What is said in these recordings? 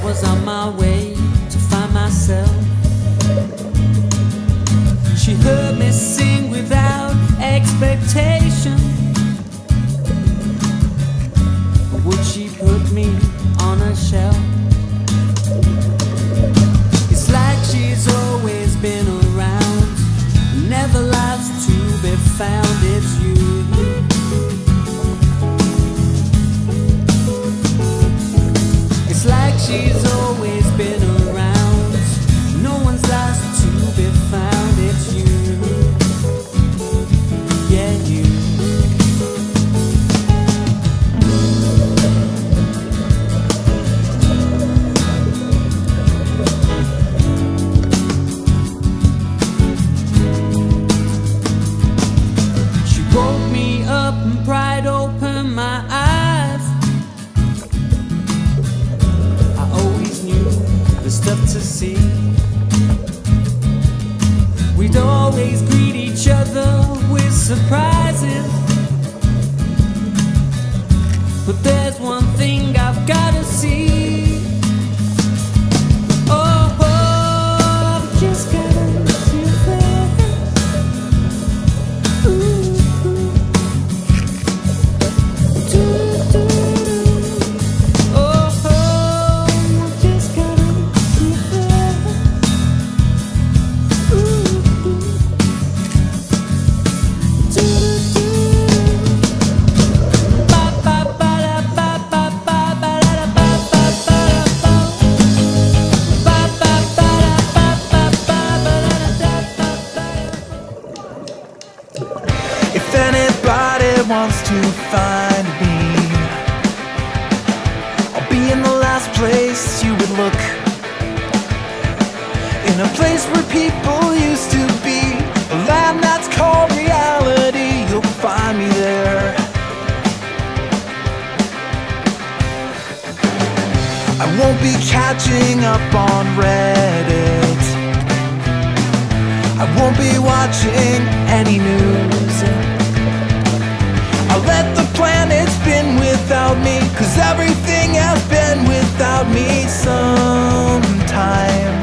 was on my way to find myself. She heard me sing without expectation. Would she put me on a shelf? It's like she's always been around, never lies to be found. It's you. It's like she's always been around, no one's last to be found. It's you, yeah, you. She woke me up and pried open my eyes. I always knew the stuff to see. We'd always greet each other with surprises. But there's one thing I've gotta see. Oh, I've just gotta see that. Ooh. If anybody wants to find me, I'll be in the last place you would look. In a place where people used to be, a land that's called reality. You'll find me there. I won't be catching up on Reddit. I won't be watching any news. I'll let the planet spin without me, 'cause everything has been without me sometime.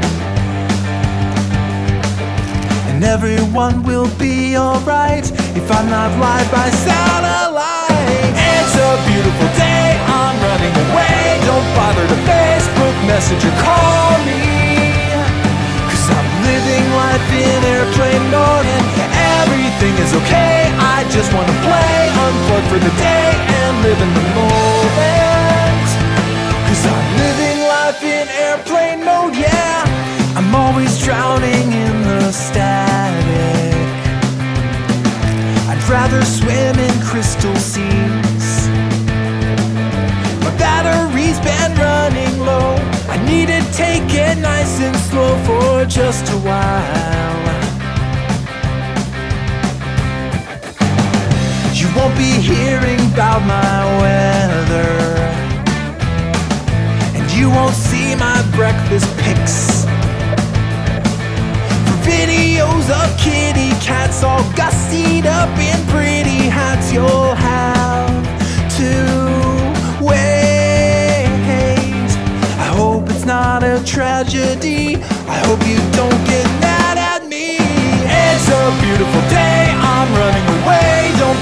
And everyone will be alright if I'm not live by satellite. It's a beautiful day, I'm running away. Don't bother to Facebook, message or call me, 'cause I'm living life in airplane mode and everything is okay. I just wanna play, unplug for the day and live in the moment, 'cause I'm living life in airplane mode, yeah. I'm always drowning in the static. I'd rather swim in crystal seas. My battery's been running low, I need to take it nice and slow for just a while. You won't be hearing about my weather, and you won't see my breakfast pics. For videos of kitty cats all gussied up in pretty hats, you'll have to wait. I hope it's not a tragedy, I hope you don't get mad at me. It's a beautiful day, I'm running away. Don't